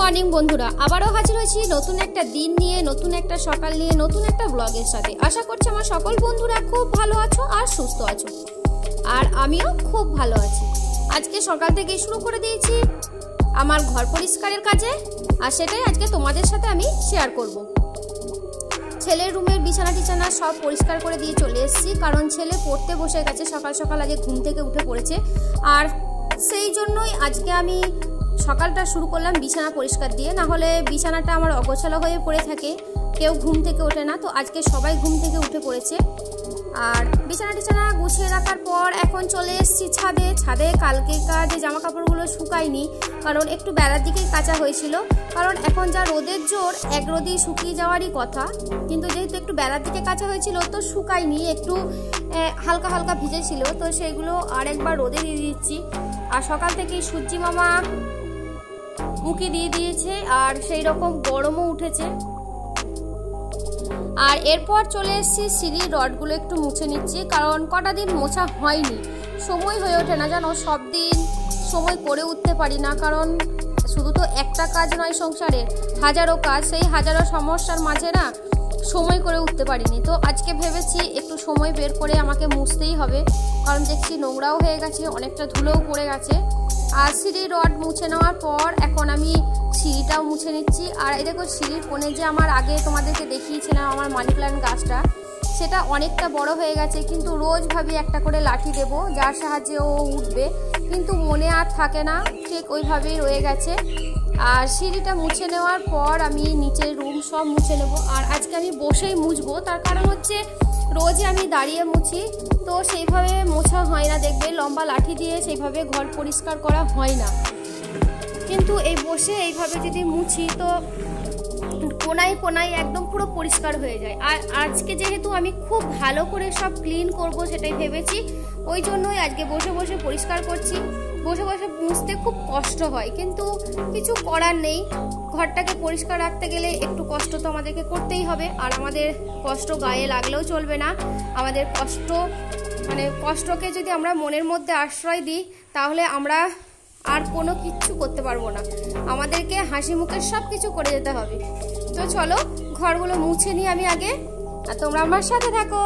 Morning বন্ধুরা, আবারও হাজির হয়েছি নতুন একটা দিন নিয়ে, নতুন একটা সকাল নিয়ে, নতুন একটা ব্লগের সাথে। আশা করছি আমার সকল বন্ধুরা খুব ভালো আছো আর সুস্থ আছো, আর আমিও খুব ভালো আছি। আজকে সকাল থেকে শুরু করে দিয়েছি আমার ঘর পরিষ্কারের কাজে, আর সেটাই আজকে তোমাদের সাথে আমি শেয়ার করব। ছেলের রুমের বিছানা টিছানা সব পরিষ্কার করে দিয়ে চলে এসেছি, কারণ ছেলে পড়তে বসে গেছে, সকাল সকাল আজকে ঘুম থেকে উঠে পড়েছে, আর সেই জন্যই আজকে আমি সকালটা শুরু করলাম বিছানা পরিষ্কার দিয়ে। না হলে বিছানাটা আমার অগোছালো হয়ে পড়ে থাকে, কেউ ঘুম থেকে ওঠে না। তো আজকে সবাই ঘুম থেকে উঠে পড়েছে, আর বিছানা টিছানা গুছিয়ে রাখার পর এখন চলে এসেছি ছাদে। কালকেকার যে জামা কাপড়গুলো শুকায়নি, কারণ একটু বেলার দিকেই কাচা হয়েছিল, কারণ এখন যা রোদের জোর এক রোদেই শুকিয়ে যাওয়ারই কথা, কিন্তু যেহেতু একটু বেলার দিকে কাচা হয়েছিল তো শুকায়নি, একটু হালকা হালকা ভিজেছিল, তো সেইগুলো আরেকবার রোদে দিয়ে দিচ্ছি। আর সকাল থেকেই সূর্যি মামা উঁকি দিয়ে দিয়েছে, আর সেই রকম গরমও উঠেছে। আর এরপর চলে এসেছি সিঁড়ির রডগুলো একটু মুছে নিচ্ছি, কারণ কটা দিন মোছা হয়নি, সময় হয়ে ওঠে না জানো, সব দিন সময় করে উঠতে পারি না, কারণ শুধু তো একটা কাজ নয় সংসারে, হাজারো কাজ, সেই হাজারো সমস্যার মাঝে না সময় করে উঠতে পারিনি। তো আজকে ভেবেছি একটু সময় বের করে আমাকে মুছতেই হবে, কারণ দেখছি নোংরাও হয়ে গেছে, অনেকটা ধুলোও পড়ে গেছে। আর সিঁড়ির রড মুছে নেওয়ার পর এখন আমি সিঁড়িটাও মুছে নিচ্ছি। আর এই দেখো সিঁড়ির কোণে যে আমার আগে তোমাদেরকে দেখিয়েছিলাম আমার মানি প্ল্যান্ট গাছটা, সেটা অনেকটা বড় হয়ে গেছে, কিন্তু রোজ ভাবি একটা করে লাঠি দেব যার সাহায্যে ও উঠবে, কিন্তু মনে আর থাকে না, ঠিক ওইভাবেই রয়ে গেছে। আর সিঁড়িটা মুছে নেওয়ার পর আমি নিচের রুম সব মুছে নেব। আর আজকে আমি বসেই মুছবো, তার কারণ হচ্ছে রোজই আমি দাঁড়িয়ে মুছি, তো সেইভাবে মোছা হয় না, দেখবে লম্বা লাঠি দিয়ে সেইভাবে ঘর পরিষ্কার করা হয় না, কিন্তু এই বসে এইভাবে যদি মুছি তো কোনায় কোনায় একদম পুরো পরিষ্কার হয়ে যায়। আর আজকে যেহেতু আমি খুব ভালো করে সব ক্লিন করব সেটাই ভেবেছি, ওই জন্যই আজকে বসে বসে পরিষ্কার করছি। বসে বসে মুছতে খুব কষ্ট হয়, কিন্তু কিছু করার নেই, ঘরটাকে পরিষ্কার রাখতে গেলে একটু কষ্ট তো আমাদেরকে করতেই হবে। আর আমাদের কষ্ট গায়ে লাগলেও চলবে না, আমাদের কষ্টকে যদি আমরা মনের মধ্যে আশ্রয় দিই তাহলে আমরা আর কোনো কিচ্ছু করতে পারবো না, আমাদেরকে হাসি মুখে সব কিছু করে যেতে হবে। তো চলো ঘরগুলো মুছে নিই আমি আগে, আর তোমরা আমার সাথে থাকো।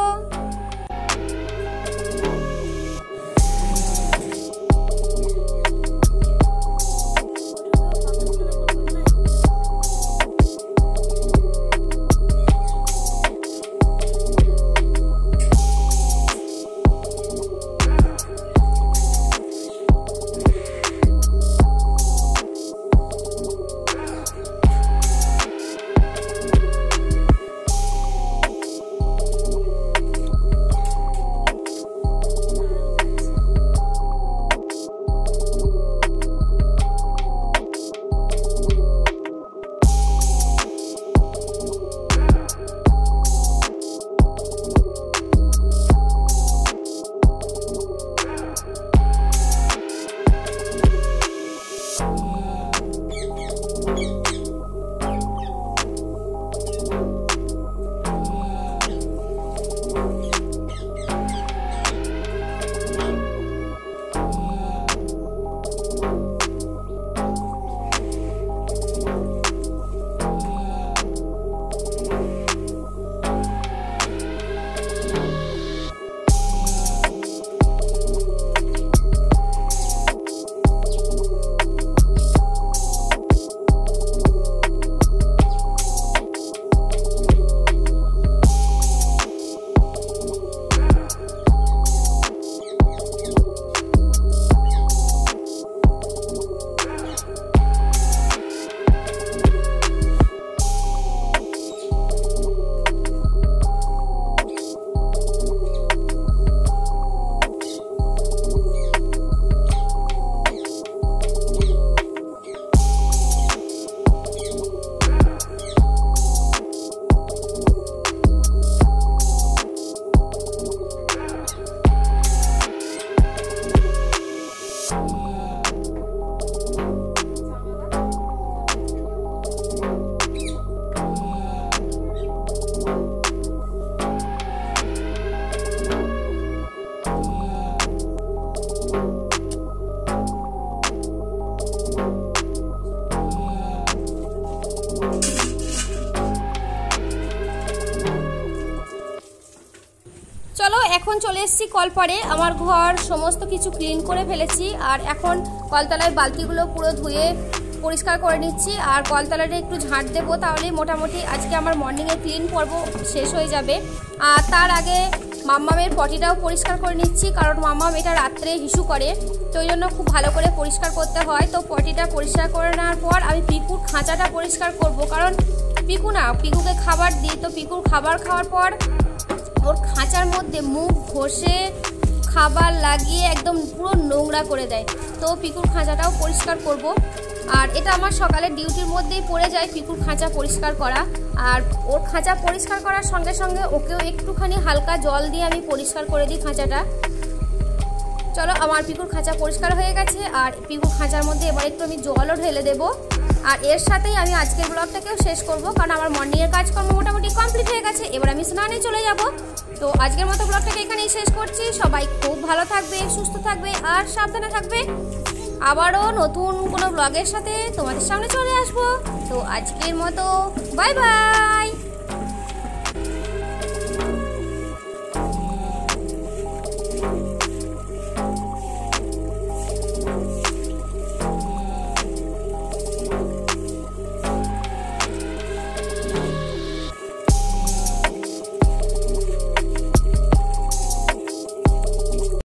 এখন চলে এসেছি কলপাড়ে। আমার ঘর সমস্ত কিছু ক্লিন করে ফেলেছি, আর এখন কলতলায় বালতিগুলো পুরো ধুয়ে পরিষ্কার করে নিচ্ছি, আর কলতলাটা একটু ঝাঁট দেবো, তাহলেই মোটামুটি আজকে আমার মর্নিংয়ে ক্লিন পর্ব শেষ হয়ে যাবে। আর তার আগে মাম্মামের পটিটাও পরিষ্কার করে নিচ্ছি, কারণ মাম্মাম এটা রাত্রে হিসু করে, তো ওই জন্য খুব ভালো করে পরিষ্কার করতে হয়। তো পটিটা পরিষ্কার করে নেওয়ার পর আমি পিকুর খাঁচাটা পরিষ্কার করব, কারণ পিকুকে খাবার দিই, তো পিকুর খাবার খাওয়ার পর ওর খাঁচার মধ্যে মুখ ঘষে খাবার লাগিয়ে একদম পুরো নোংরা করে দেয়। তো পিকুর খাঁচাটাও পরিষ্কার করব, আর এটা আমার সকালের ডিউটির মধ্যেই পড়ে যায় পিকুর খাঁচা পরিষ্কার করা। আর ওর খাঁচা পরিষ্কার করার সঙ্গে সঙ্গে ওকেও একটুখানি হালকা জল দিয়ে আমি পরিষ্কার করে দিই খাঁচাটা। চলো, আমার পিকুর খাঁচা পরিষ্কার হয়ে গেছে, আর পিকুর খাঁচার মধ্যে এবার একটু আমি জলও ঢেলে দেবো। আর এর সাথেই আমি আজকের ব্লগটাকেও শেষ করব, কারণ আমার মর্নিংয়ের কাজকর্ম মোটামুটি কমপ্লিট হয়ে গেছে। এবার আমি স্নানে চলে যাব। তো আজকের মতো ব্লগটাকে এখানেই শেষ করছি। সবাই খুব ভালো থাকবে, সুস্থ থাকবে আর সাবধানে থাকবে। আবারও নতুন কোনো ব্লগের সাথে তোমাদের সামনে চলে আসবো। তো আজকের মতো বাই বাই।